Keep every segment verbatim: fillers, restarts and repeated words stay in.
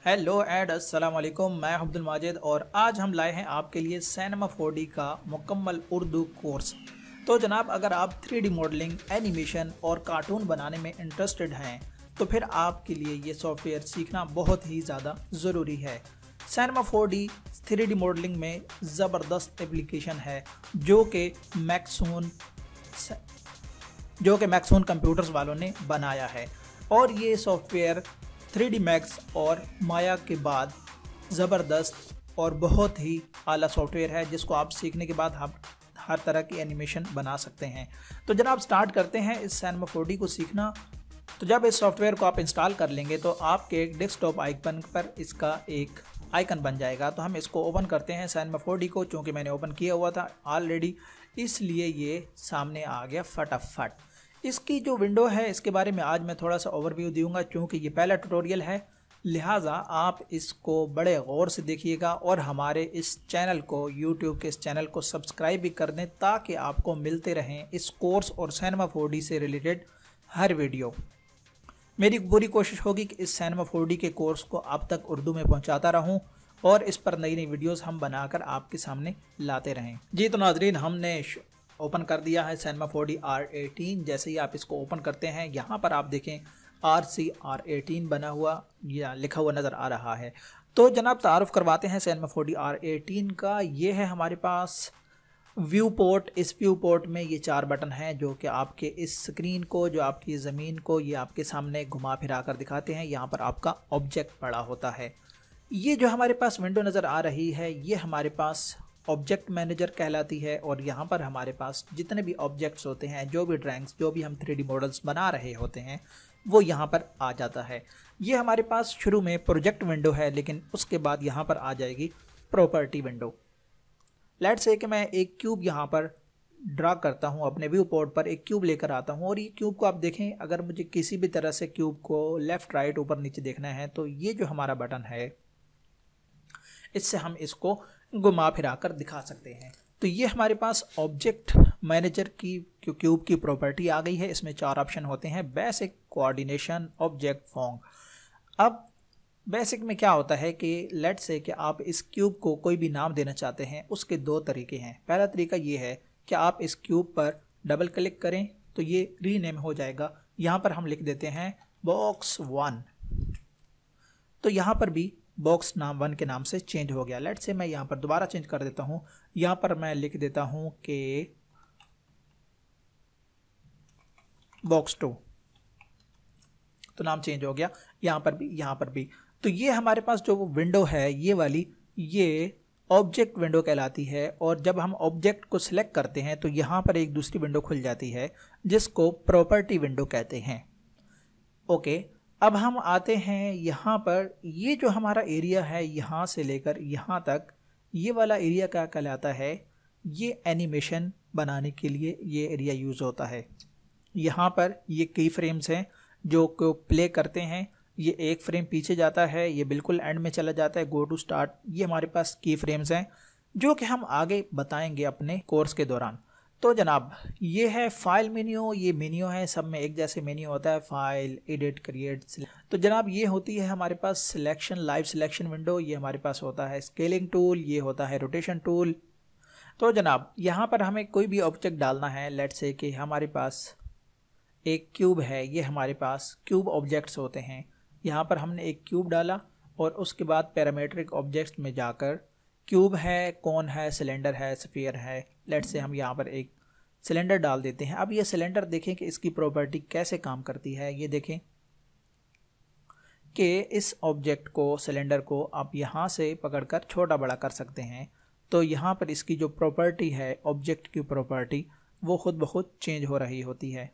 Hello and अस्सलाम वालेकुम। मैं अब्दुल माजिद और आज हम लाए हैं आपके लिए सिनेमा फोर डी का मुकम्मल उर्दू कोर्स। तो जनाब, अगर आप थ्री डी मॉडलिंग, एनिमेशन और कार्टून बनाने में इंटरेस्टेड हैं तो फिर आपके लिए ये सॉफ्टवेयर सीखना बहुत ही ज़्यादा ज़रूरी है। Cinema four D three D modelling में ज़बरदस्त एप्लीकेशन है जो कि मैक्सोन जो कि मैक्सोन कंप्यूटर्स वालों ने बनाया है और ये सॉफ्टवेयर थ्री डी मैक्स और माया के बाद ज़बरदस्त और बहुत ही आला सॉफ्टवेयर है जिसको आप सीखने के बाद आप हर तरह की एनिमेशन बना सकते हैं। तो जनाब स्टार्ट करते हैं इस सिनेमा फोर डी को सीखना। तो जब इस सॉफ्टवेयर को आप इंस्टॉल कर लेंगे तो आपके डेस्कटॉप आइकन पर इसका एक आइकन बन जाएगा। तो हम इसको ओपन करते हैं सिनेमा फोर डी को, चूँकि मैंने ओपन किया हुआ था ऑलरेडी इसलिए ये सामने आ गया फटाफट। इसकी जो विंडो है इसके बारे में आज मैं थोड़ा सा ओवरव्यू दूंगा, क्योंकि ये पहला ट्यूटोरियल है, लिहाजा आप इसको बड़े गौर से देखिएगा और हमारे इस चैनल को, यूट्यूब के इस चैनल को सब्सक्राइब भी कर दें ताकि आपको मिलते रहें इस कोर्स और सिनेमा फोर डी से रिलेटेड हर वीडियो। मेरी पूरी कोशिश होगी कि इस सिनेमा फोर डी के कोर्स को आप तक उर्दू में पहुँचाता रहूँ और इस पर नई नई वीडियोज़ हम बनाकर आपके सामने लाते रहें। जी तो नाजरीन, हमने ओपन कर दिया है Cinema four D R eighteen. जैसे ही आप इसको ओपन करते हैं यहाँ पर आप देखें आर सी आर एटीन बना हुआ या लिखा हुआ नज़र आ रहा है। तो जनाब तारुफ करवाते हैं Cinema four D R eighteen का। ये है हमारे पास व्यू पोर्ट। इस व्यू पोर्ट में ये चार बटन हैं जो कि आपके इस स्क्रीन को, जो आपकी ज़मीन को ये आपके सामने घुमा फिरा कर दिखाते हैं। यहाँ पर आपका ऑब्जेक्ट पड़ा होता है। ये जो हमारे पास विंडो नज़र आ रही है ये हमारे पास ऑब्जेक्ट मैनेजर कहलाती है और यहाँ पर हमारे पास जितने भी ऑब्जेक्ट्स होते हैं, जो भी ड्राइंग्स, जो भी हम थ्री डी मॉडल्स बना रहे होते हैं वो यहाँ पर आ जाता है। ये हमारे पास शुरू में प्रोजेक्ट विंडो है, लेकिन उसके बाद यहाँ पर आ जाएगी प्रॉपर्टी विंडो। लेट्स से कि मैं एक क्यूब यहाँ पर ड्रा करता हूँ, अपने व्यू पोर्ट पर एक क्यूब लेकर आता हूँ और ये क्यूब को आप देखें, अगर मुझे किसी भी तरह से क्यूब को लेफ़्ट राइट ऊपर नीचे देखना है तो ये जो हमारा बटन है इससे हम इसको घुमा फिरा कर दिखा सकते हैं। तो ये हमारे पास ऑब्जेक्ट मैनेजर की क्यूब की प्रॉपर्टी आ गई है। इसमें चार ऑप्शन होते हैं: बेसिक, कोऑर्डिनेशन, ऑब्जेक्ट, फॉर्म। अब बेसिक में क्या होता है कि लेट्स से कि आप इस क्यूब को कोई भी नाम देना चाहते हैं। उसके दो तरीके हैं। पहला तरीका ये है कि आप इस क्यूब पर डबल क्लिक करें तो ये रीनेम हो जाएगा। यहाँ पर हम लिख देते हैं बॉक्स वन, तो यहाँ पर भी बॉक्स नाम वन के नाम से चेंज हो गया। लेट्स से मैं यहाँ पर दोबारा चेंज कर देता हूँ। यहाँ पर मैं लिख देता हूँ कि बॉक्स टू, तो नाम चेंज हो गया। यहाँ पर भी, यहाँ पर भी। तो ये हमारे पास जो विंडो है ये वाली, ये ऑब्जेक्ट विंडो कहलाती है। और जब हम ऑब्जेक्ट को सिलेक्ट करते हैं तो यहाँ पर एक दूसरी विंडो खुल जाती है जिसको प्रॉपर्टी विंडो कहते हैं। ओके, अब हम आते हैं यहाँ पर। ये जो हमारा एरिया है यहाँ से लेकर यहाँ तक, ये वाला एरिया क्या कहलाता है? ये एनिमेशन बनाने के लिए ये एरिया यूज़ होता है। यहाँ पर ये की फ्रेम्स हैं जो को प्ले करते हैं। ये एक फ्रेम पीछे जाता है, ये बिल्कुल एंड में चला जाता है, गो टू स्टार्ट। ये हमारे पास की फ्रेम्स हैं जो कि हम आगे बताएंगे अपने कोर्स के दौरान। तो जनाब ये है फाइल मेन्यू। ये मेन्यू है, सब में एक जैसे मेन्यू होता है, फाइल, एडिट, क्रिएट। तो जनाब ये होती है हमारे पास सिलेक्शन, लाइव सिलेक्शन विंडो। ये हमारे पास होता है स्केलिंग टूल, ये होता है रोटेशन टूल। तो जनाब यहाँ पर हमें कोई भी ऑब्जेक्ट डालना है। लेट्स से कि हमारे पास एक क्यूब है, ये हमारे पास क्यूब ऑब्जेक्ट्स होते हैं। यहाँ पर हमने एक क्यूब डाला और उसके बाद पैरामीट्रिक ऑब्जेक्ट्स में जाकर क्यूब है, कौन है, सिलेंडर है, स्फीयर है। लेट्स से हम यहाँ पर एक सिलेंडर डाल देते हैं। अब ये सिलेंडर देखें कि इसकी प्रॉपर्टी कैसे काम करती है। ये देखें कि इस ऑब्जेक्ट को, सिलेंडर को आप यहाँ से पकड़कर छोटा बड़ा कर सकते हैं। तो यहाँ पर इसकी जो प्रॉपर्टी है, ऑब्जेक्ट की प्रॉपर्टी, वो खुद ब खुद चेंज हो रही होती है।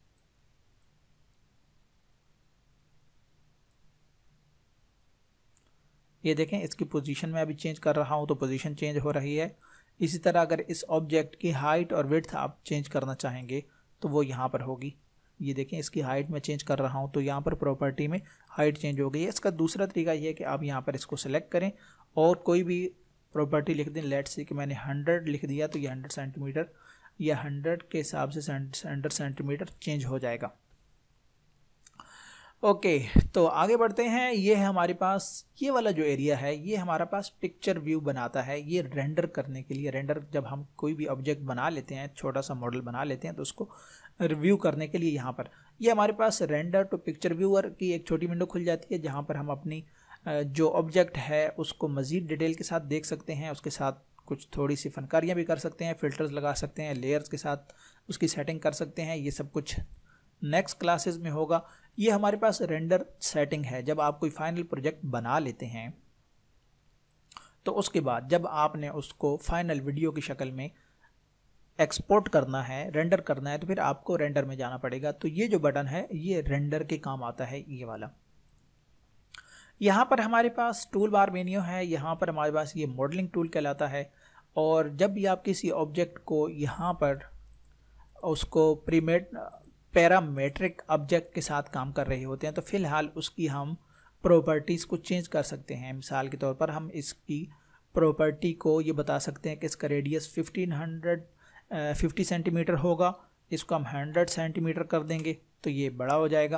ये देखें, इसकी पोजीशन में अभी चेंज कर रहा हूँ तो पोजीशन चेंज हो रही है। इसी तरह अगर इस ऑब्जेक्ट की हाइट और विड्थ आप चेंज करना चाहेंगे तो वो यहाँ पर होगी। ये देखें, इसकी हाइट में चेंज कर रहा हूँ तो यहाँ पर प्रॉपर्टी में हाइट चेंज हो गई है। इसका दूसरा तरीका ये है कि आप यहाँ पर इसको सेलेक्ट करें और कोई भी प्रॉपर्टी लिख दें। लेट्स से कि मैंने हंड्रेड लिख दिया तो ये हंड्रेड सेंटीमीटर या हंड्रेड के हिसाब से हंड्रेड सेंटीमीटर चेंज हो जाएगा। ओके, तो आगे बढ़ते हैं। ये है हमारे पास ये वाला जो एरिया है, ये हमारा पास पिक्चर व्यू बनाता है। ये रेंडर करने के लिए, रेंडर जब हम कोई भी ऑब्जेक्ट बना लेते हैं, छोटा सा मॉडल बना लेते हैं, तो उसको रिव्यू करने के लिए यहाँ पर ये हमारे पास रेंडर टू पिक्चर व्यूअर की एक छोटी विंडो खुल जाती है, जहाँ पर हम अपनी जो ऑब्जेक्ट है उसको मज़ीद डिटेल के साथ देख सकते हैं। उसके साथ कुछ थोड़ी सी फनकारियाँ भी कर सकते हैं, फ़िल्टर्स लगा सकते हैं, लेयर्स के साथ उसकी सेटिंग कर सकते हैं। ये सब कुछ नेक्स्ट क्लासेस में होगा। ये हमारे पास रेंडर सेटिंग है। जब आप कोई फाइनल प्रोजेक्ट बना लेते हैं तो उसके बाद जब आपने उसको फाइनल वीडियो की शक्ल में एक्सपोर्ट करना है, रेंडर करना है, तो फिर आपको रेंडर में जाना पड़ेगा। तो ये जो बटन है ये रेंडर के काम आता है, ये वाला। यहाँ पर हमारे पास टूल बार मेन्यू है। यहाँ पर हमारे पास ये मॉडलिंग टूल कहलाता है। और जब भी आप किसी ऑब्जेक्ट को यहाँ पर उसको प्रीमेट पैरामेट्रिक ऑब्जेक्ट के साथ काम कर रहे होते हैं तो फ़िलहाल उसकी हम प्रॉपर्टीज़ को चेंज कर सकते हैं। मिसाल के तौर पर हम इसकी प्रॉपर्टी को ये बता सकते हैं कि इसका radius fifteen hundred fifty centimetre होगा। इसको हम हंड्रेड सेंटीमीटर कर देंगे तो ये बड़ा हो जाएगा।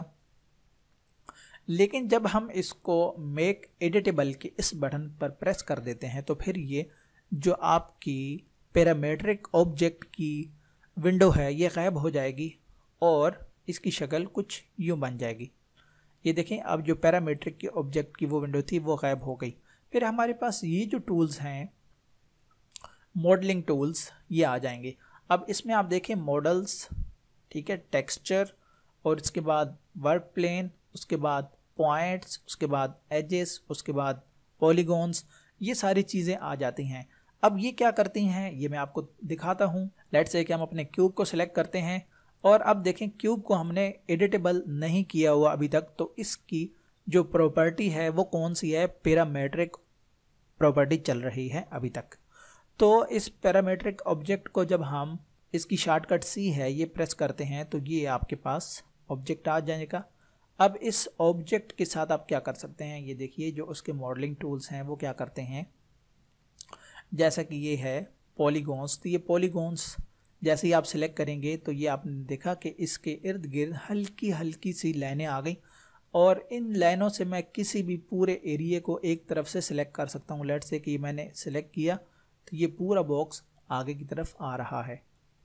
लेकिन जब हम इसको मेक एडिटेबल के इस बटन पर प्रेस कर देते हैं तो फिर ये जो आपकी पैरामेट्रिक ऑब्जेक्ट की विंडो है ये गायब हो जाएगी और इसकी शक्ल कुछ यूँ बन जाएगी। ये देखें, अब जो पैरामेट्रिक की ऑब्जेक्ट की वो विंडो थी वो गायब हो गई। फिर हमारे पास ये जो टूल्स हैं मॉडलिंग टूल्स, ये आ जाएंगे। अब इसमें आप देखें मॉडल्स, ठीक है, टेक्सचर, और इसके बाद वर्क प्लेन, उसके बाद पॉइंट्स, उसके बाद एजेस, उसके बाद पॉलीगॉन्स, ये सारी चीज़ें आ जाती हैं। अब ये क्या करती हैं ये मैं आपको दिखाता हूँ। लेट्स से कि हम अपने क्यूब को सिलेक्ट करते हैं और अब देखें क्यूब को हमने एडिटेबल नहीं किया हुआ अभी तक, तो इसकी जो प्रॉपर्टी है वो कौन सी है, पैरामेट्रिक प्रॉपर्टी चल रही है अभी तक। तो इस पैरामेट्रिक ऑब्जेक्ट को जब हम इसकी शॉर्टकट सी है ये प्रेस करते हैं तो ये आपके पास ऑब्जेक्ट आ जाएगा। अब इस ऑब्जेक्ट के साथ आप क्या कर सकते हैं, ये देखिए जो उसके मॉडलिंग टूल्स हैं वो क्या करते हैं। जैसा कि ये है पॉलीगॉन्स, तो ये पॉलीगॉन्स जैसे ही आप सिलेक्ट करेंगे तो ये आपने देखा कि इसके इर्द गिर्द हल्की हल्की सी लाइनें आ गई और इन लाइनों से मैं किसी भी पूरे एरिया को एक तरफ से सिलेक्ट कर सकता हूँ। लेट्स से कि मैंने सिलेक्ट किया तो ये पूरा बॉक्स आगे की तरफ आ रहा है।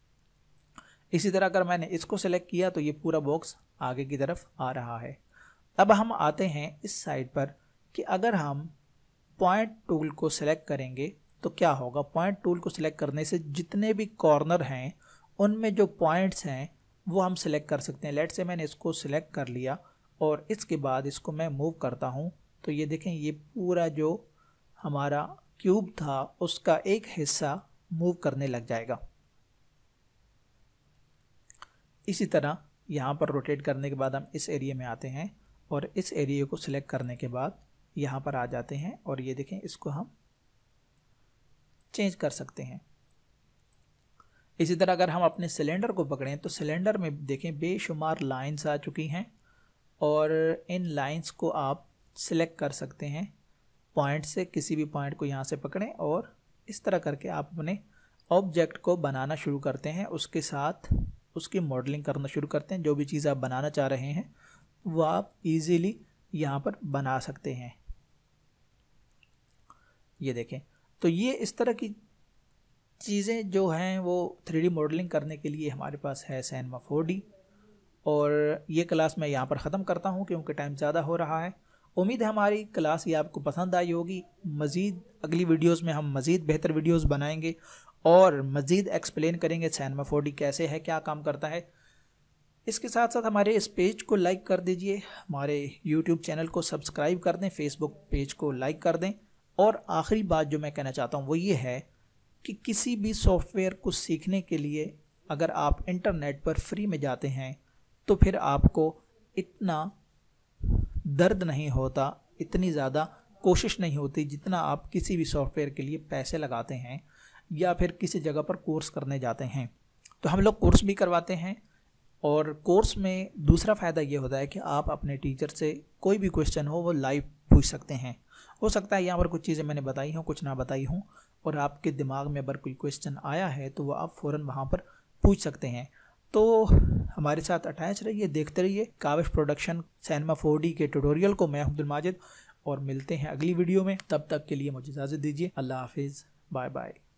इसी तरह अगर मैंने इसको सिलेक्ट किया तो ये पूरा बॉक्स आगे की तरफ आ रहा है। अब हम आते हैं इस साइड पर कि अगर हम पॉइंट टूल को सिलेक्ट करेंगे तो क्या होगा। पॉइंट टूल को सिलेक्ट करने से जितने भी कॉर्नर हैं उनमें जो पॉइंट्स हैं वो हम सिलेक्ट कर सकते हैं। लेट से मैंने इसको सिलेक्ट कर लिया और इसके बाद इसको मैं मूव करता हूँ तो ये देखें ये पूरा जो हमारा क्यूब था उसका एक हिस्सा मूव करने लग जाएगा। इसी तरह यहाँ पर रोटेट करने के बाद हम इस एरिया में आते हैं और इस एरिया को सिलेक्ट करने के बाद यहाँ पर आ जाते हैं और ये देखें इसको हम चेंज कर सकते हैं। इसी तरह अगर हम अपने सिलेंडर को पकड़ें तो सिलेंडर में देखें बेशुमार लाइंस आ चुकी हैं और इन लाइंस को आप सिलेक्ट कर सकते हैं पॉइंट से। किसी भी पॉइंट को यहाँ से पकड़ें और इस तरह करके आप अपने ऑब्जेक्ट को बनाना शुरू करते हैं, उसके साथ उसकी मॉडलिंग करना शुरू करते हैं। जो भी चीज़ आप बनाना चाह रहे हैं वो आप इजीली यहाँ पर बना सकते हैं। ये देखें, तो ये इस तरह की चीज़ें जो हैं वो थ्री डी मॉडलिंग करने के लिए हमारे पास है सिनेमा फोर डी। और ये क्लास मैं यहाँ पर ख़त्म करता हूँ क्योंकि टाइम ज़्यादा हो रहा है। उम्मीद है हमारी क्लास ये आपको पसंद आई होगी। मज़ीद अगली वीडियोस में हम मज़ीद बेहतर वीडियोस बनाएंगे और मज़ीद एक्सप्लेन करेंगे सिनेमा फोर डी कैसे है, क्या काम करता है। इसके साथ साथ हमारे इस पेज को लाइक कर दीजिए, हमारे यूट्यूब चैनल को सब्सक्राइब कर दें, फेसबुक पेज को लाइक कर दें। और आखिरी बात जो मैं कहना चाहता हूँ वो ये है कि किसी भी सॉफ्टवेयर को सीखने के लिए अगर आप इंटरनेट पर फ्री में जाते हैं तो फिर आपको इतना दर्द नहीं होता, इतनी ज़्यादा कोशिश नहीं होती जितना आप किसी भी सॉफ्टवेयर के लिए पैसे लगाते हैं या फिर किसी जगह पर कोर्स करने जाते हैं। तो हम लोग कोर्स भी करवाते हैं और कोर्स में दूसरा फ़ायदा ये होता है कि आप अपने टीचर से कोई भी क्वेश्चन हो वो लाइव पूछ सकते हैं। हो सकता है यहाँ पर कुछ चीज़ें मैंने बताई हों, कुछ ना बताई हों, और आपके दिमाग में अगर कोई क्वेश्चन आया है तो वो आप फ़ौरन वहाँ पर पूछ सकते हैं। तो हमारे साथ अटैच रहिए, देखते रहिए Kavish production Cinema four D के ट्यूटोरियल को। मैं अब्दुल माजिद और मिलते हैं अगली वीडियो में। तब तक के लिए मुझे इजाज़त दीजिए। अल्लाह हाफिज़, बाय बाय।